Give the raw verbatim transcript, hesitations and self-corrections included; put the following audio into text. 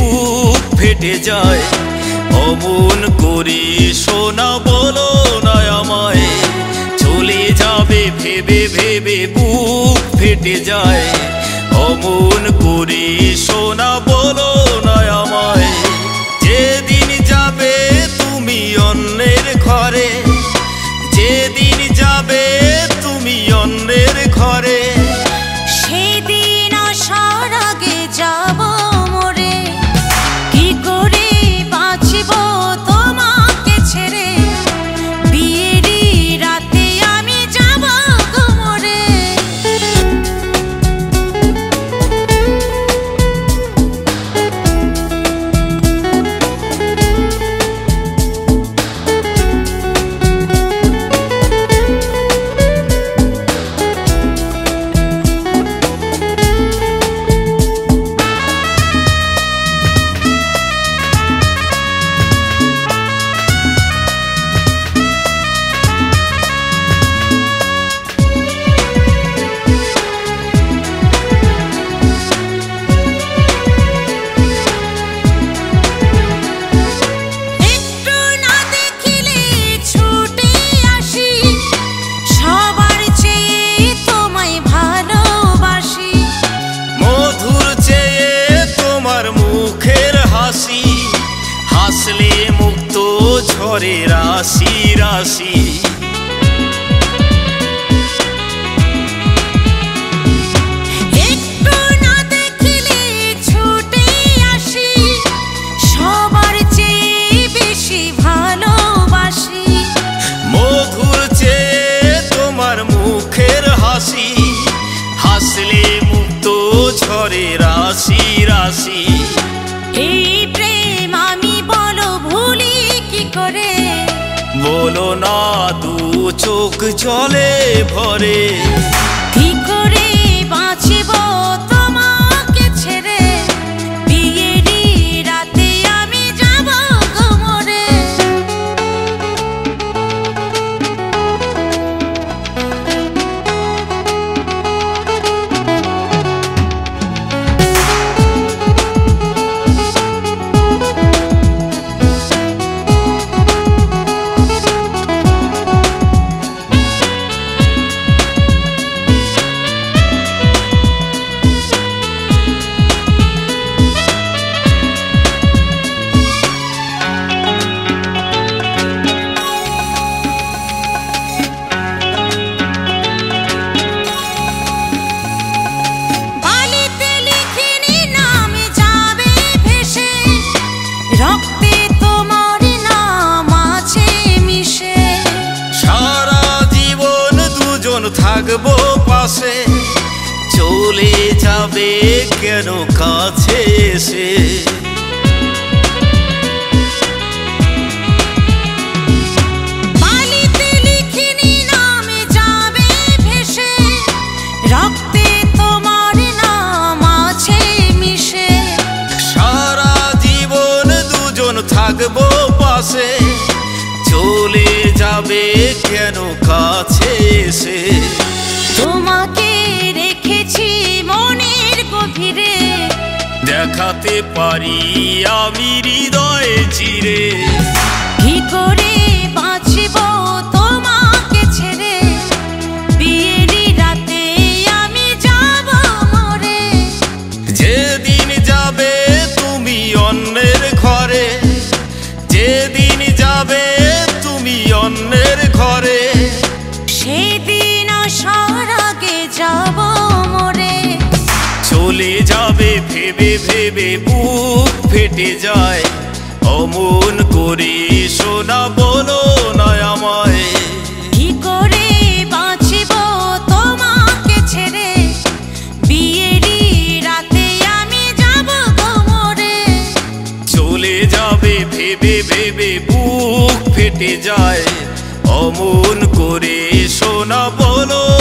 বুক ফেটে যায়। অমন করে সোনা বলো না আমায়, চলে যাবে ভেবে ভেবে বুক ফেটে যায়। অমন করে সোনা বলো না আমায়, যেদিন যাবে তুমি অন্যের ঘরে, যেদিন যাবে তুমি অন্যের ঘরে, সেদিন আসার আগে যাব মরে, কি করে বাঁচব তোমাকে ছেড়ে, বিয়েরই রাতে আমি যাব মরে। হাসলে মুক্ত ঝরে রাশি রাশি, একটু না দেখলে ছুটে আসি, সবার চেয়ে বেশি ভালোবাসি। মধুর চেয়ে তোমার মুখের হাসি, হাসলে মুক্ত ঝরে রাশি রাশি। এই প্রেম আমি বলো ভুলি কি করে, বলো না দু চোখ জলে ভরে, কি করে বাঁচব তোমাকে ছেড়ে, বিয়েরই রাতে আমি যাব মরে। রক্তে তোমার নাম আছে মিশে, সারা জীবন দুজন থাকবো পাশে, চলে যাবে কেন কাছে এসে। বালিতে লিখিনি নামে যাবে ভেসে, রক্তে তোমার নাম আছে মিশে, সারা জীবন দুজন থাকবো পাশে, চলে যাবে কেন কাছে এসে। তোমাকে রেখেছি মনের গভীরে, দেখাতে পারি আমি হৃদয়ে চিরে, কি করে বাঁচব তোমাকে ছেড়ে, বিয়েরই রাতে আমি যাব মরে। যেদিন যাবে তুমি অন্যের ঘরে, যেদিন যাবে তুমি অন্যের ঘরে, সেদিন আসার আগে যাব মরে, চলে যাবে ভেবে ভেবে বুক ফেটে যায়। অমন করে সোনা বলো না আমায়, কি করে বাঁচব তোমাকে ছেড়ে, বিয়েরই রাতে আমি যাব মরে। চলে যাবে ভেবে ভেবে বুক ফেটে যায়। অমন করে সোনা বলো